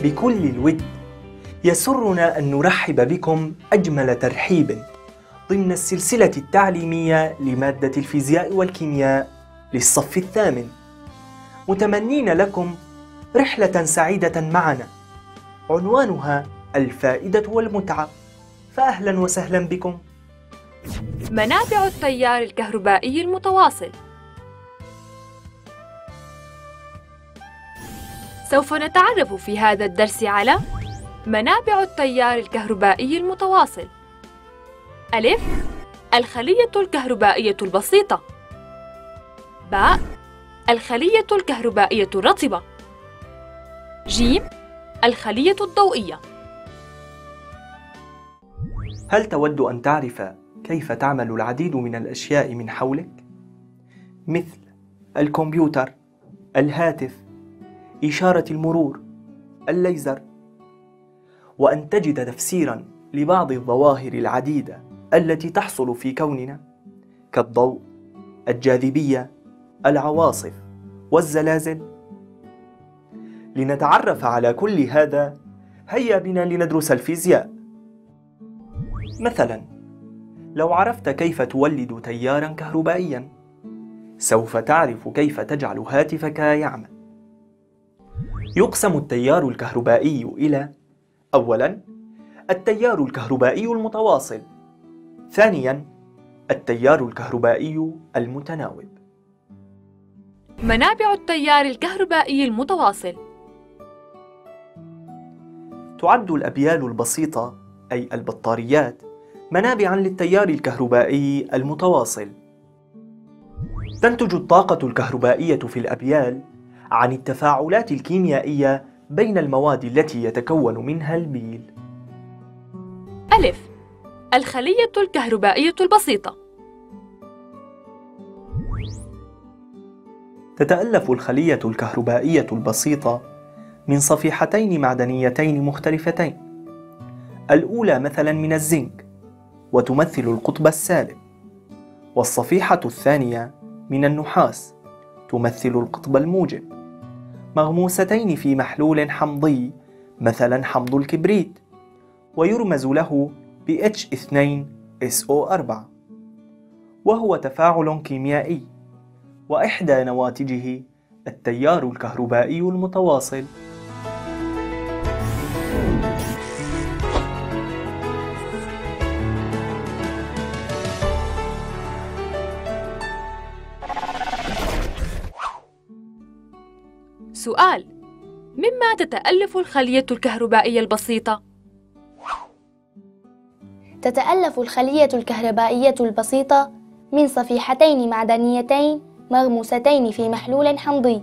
بكل الود يسرنا أن نرحب بكم أجمل ترحيب ضمن السلسلة التعليمية لمادة الفيزياء والكيمياء للصف الثامن، متمنين لكم رحلة سعيدة معنا عنوانها الفائدة والمتعة، فأهلا وسهلا بكم. منابع التيار الكهربائي المتواصل. سوف نتعرف في هذا الدرس على منابع التيار الكهربائي المتواصل. ألف: الخلية الكهربائية البسيطة. باء: الخلية الكهربائية الرطبة. جيم: الخلية الضوئية. هل تود أن تعرف كيف تعمل العديد من الأشياء من حولك؟ مثل الكمبيوتر، الهاتف، إشارة المرور، الليزر، وأن تجد تفسيراً لبعض الظواهر العديدة التي تحصل في كوننا كالضوء، الجاذبية، العواصف، والزلازل؟ لنتعرف على كل هذا هيا بنا لندرس الفيزياء. مثلاً، لو عرفت كيف تولد تياراً كهربائياً، سوف تعرف كيف تجعل هاتفك يعمل. يقسم التيار الكهربائي إلى: أولاً، التيار الكهربائي المتواصل. ثانياً، التيار الكهربائي المتناوب. منابع التيار الكهربائي المتواصل. تعد الأبيال البسيطة أي البطاريات منابعاً للتيار الكهربائي المتواصل. تنتج الطاقة الكهربائية في الأبيال عن التفاعلات الكيميائية بين المواد التي يتكون منها البيل. ألف: الخلية الكهربائية البسيطة. تتألف الخلية الكهربائية البسيطة من صفيحتين معدنيتين مختلفتين. الأولى مثلا من الزنك وتمثل القطب السالب، والصفيحة الثانية من النحاس تمثل القطب الموجب، مغموستين في محلول حمضي مثلا حمض الكبريت، ويرمز له ب H2SO4، وهو تفاعل كيميائي، وإحدى نواتجه التيار الكهربائي المتواصل. سؤال: مما تتألف الخلية الكهربائية البسيطة؟ تتألف الخلية الكهربائية البسيطة من صفيحتين معدنيتين مغموستين في محلول حمضي.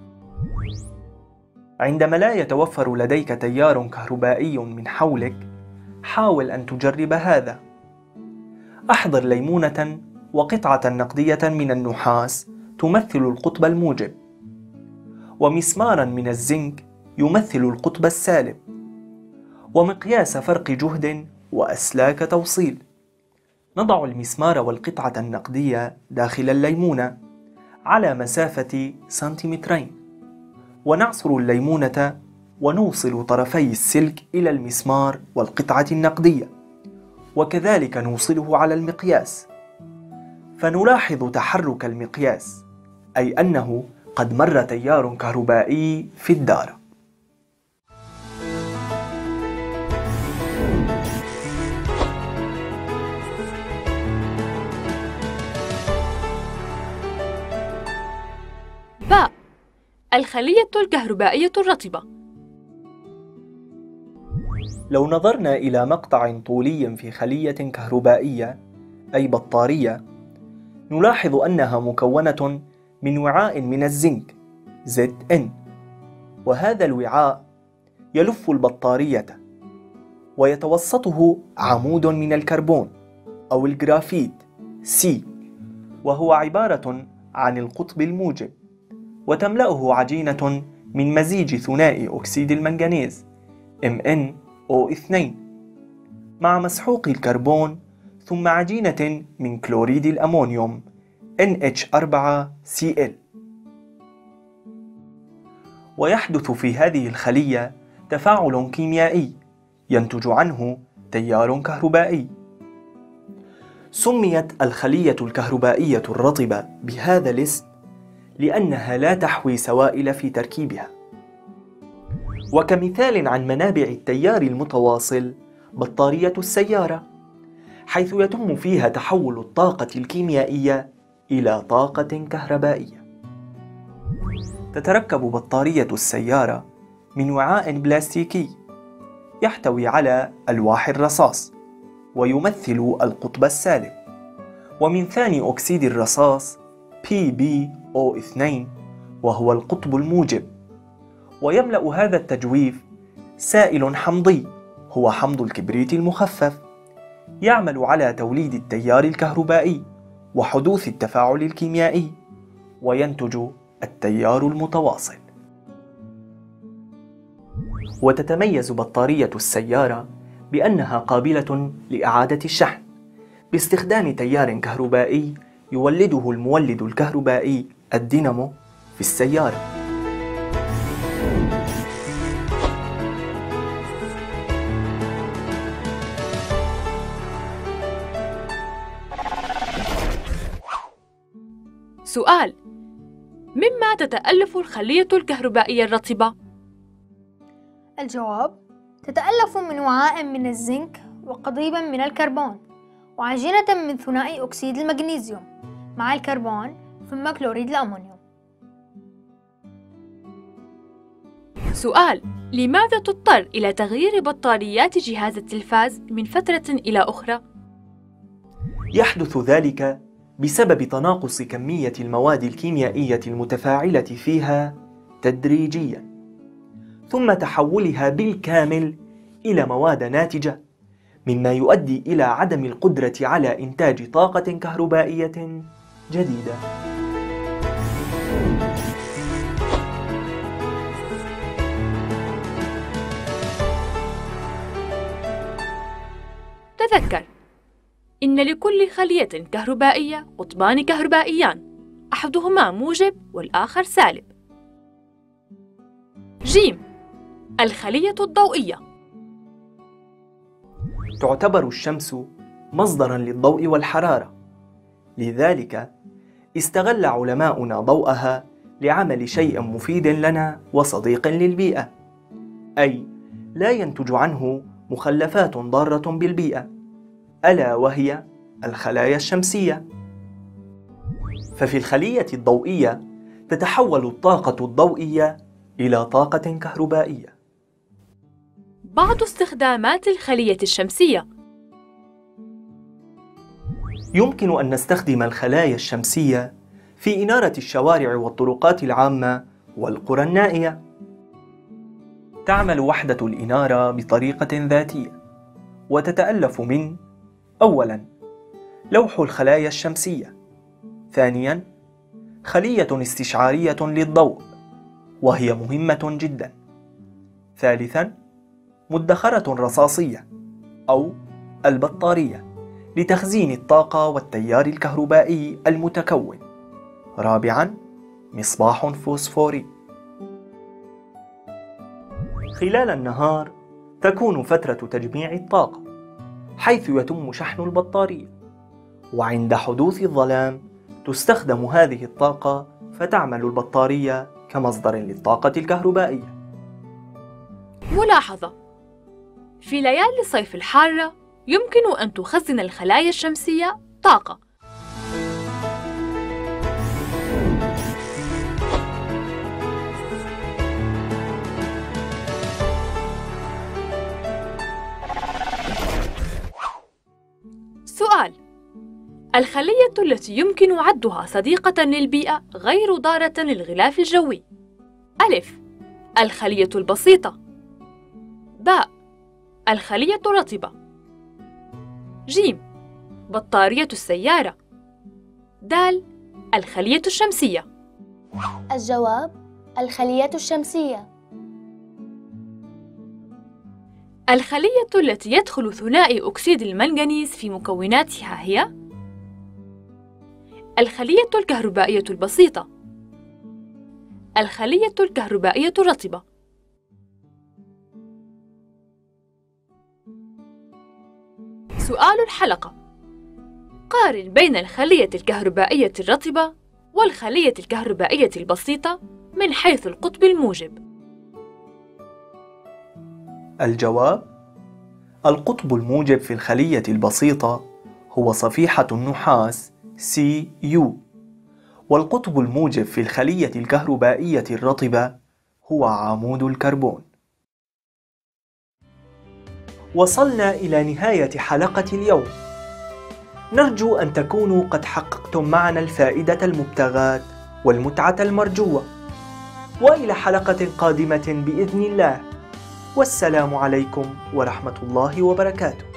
عندما لا يتوفر لديك تيار كهربائي من حولك، حاول أن تجرب هذا. أحضر ليمونة وقطعة نقدية من النحاس تمثل القطب الموجب، ومسماراً من الزنك يمثل القطب السالب، ومقياس فرق جهد وأسلاك توصيل. نضع المسمار والقطعة النقدية داخل الليمونة على مسافة سنتيمترين، ونعصر الليمونة ونوصل طرفي السلك إلى المسمار والقطعة النقدية، وكذلك نوصله على المقياس، فنلاحظ تحرك المقياس، أي أنه قد مر تيار كهربائي في الدارة. باء: الخلية الكهربائية الرطبة. لو نظرنا إلى مقطع طولي في خلية كهربائية أي بطارية، نلاحظ أنها مكونة من وعاء من الزنك Zn، وهذا الوعاء يلف البطارية، ويتوسطه عمود من الكربون أو الجرافيت C، وهو عبارة عن القطب الموجب، وتملأه عجينة من مزيج ثنائي أكسيد المنغنيز MnO2 مع مسحوق الكربون، ثم عجينة من كلوريد الأمونيوم NH4Cl. ويحدث في هذه الخلية تفاعل كيميائي ينتج عنه تيار كهربائي. سميت الخلية الكهربائية الرطبة بهذا الاسم لأنها لا تحوي سوائل في تركيبها. وكمثال عن منابع التيار المتواصل بطارية السيارة، حيث يتم فيها تحول الطاقة الكيميائية إلى طاقة كهربائية. تتركب بطارية السيارة من وعاء بلاستيكي يحتوي على ألواح الرصاص ويمثل القطب السالب، ومن ثاني أكسيد الرصاص PbO2 وهو القطب الموجب. ويملأ هذا التجويف سائل حمضي هو حمض الكبريت المخفف يعمل على توليد التيار الكهربائي وحدوث التفاعل الكيميائي، وينتج التيار المتواصل. وتتميز بطارية السيارة بأنها قابلة لإعادة الشحن باستخدام تيار كهربائي يولده المولد الكهربائي الدينامو في السيارة. سؤال: مما تتألف الخلية الكهربائية الرطبة؟ الجواب: تتألف من وعاء من الزنك وقضيبا من الكربون وعجينة من ثنائي أكسيد المغنيسيوم مع الكربون ثم كلوريد الأمونيوم. سؤال: لماذا تضطر إلى تغيير بطاريات جهاز التلفاز من فترة إلى أخرى؟ يحدث ذلك بسبب تناقص كمية المواد الكيميائية المتفاعلة فيها تدريجياً، ثم تحولها بالكامل إلى مواد ناتجة، مما يؤدي إلى عدم القدرة على إنتاج طاقة كهربائية جديدة. تذكر، إن لكل خلية كهربائية قطبان كهربائيان، أحدهما موجب والآخر سالب. ج. الخلية الضوئية. تعتبر الشمس مصدراً للضوء والحرارة، لذلك استغل علماؤنا ضوءها لعمل شيء مفيد لنا وصديق للبيئة، أي لا ينتج عنه مخلفات ضارة بالبيئة، ألا وهي الخلايا الشمسية. ففي الخلية الضوئية تتحول الطاقة الضوئية إلى طاقة كهربائية. بعض استخدامات الخلية الشمسية: يمكن أن نستخدم الخلايا الشمسية في إنارة الشوارع والطرقات العامة والقرى النائية. تعمل وحدة الإنارة بطريقة ذاتية، وتتألف من: أولاً، لوح الخلايا الشمسية. ثانياً، خلية استشعارية للضوء وهي مهمة جداً. ثالثاً، مدخرة رصاصية أو البطارية لتخزين الطاقة والتيار الكهربائي المتكون. رابعاً، مصباح فوسفوري. خلال النهار تكون فترة تجميع الطاقة، حيث يتم شحن البطارية، وعند حدوث الظلام تستخدم هذه الطاقة فتعمل البطارية كمصدر للطاقة الكهربائية. ملاحظة: في ليالي الصيف الحارة يمكن أن تخزن الخلايا الشمسية طاقة. سؤال: الخلية التي يمكن عدها صديقة للبيئة غير ضارة للغلاف الجوي. ألف: الخلية البسيطة. باء: الخلية الرطبة. ج: بطارية السيارة. د: الخلية الشمسية. الجواب: الخلية الشمسية. الخلية التي يدخل ثنائي أكسيد المنغنيز في مكوناتها هي: الخلية الكهربائية البسيطة، الخلية الكهربائية الرطبة. سؤال الحلقة: قارن بين الخلية الكهربائية الرطبة والخلية الكهربائية البسيطة من حيث القطب الموجب. الجواب: القطب الموجب في الخلية البسيطة هو صفيحة النحاس Cu، والقطب الموجب في الخلية الكهربائية الرطبة هو عمود الكربون. وصلنا إلى نهاية حلقة اليوم. نرجو أن تكونوا قد حققتم معنا الفائدة المبتغاة والمتعة المرجوة، وإلى حلقة قادمة بإذن الله، والسلام عليكم ورحمة الله وبركاته.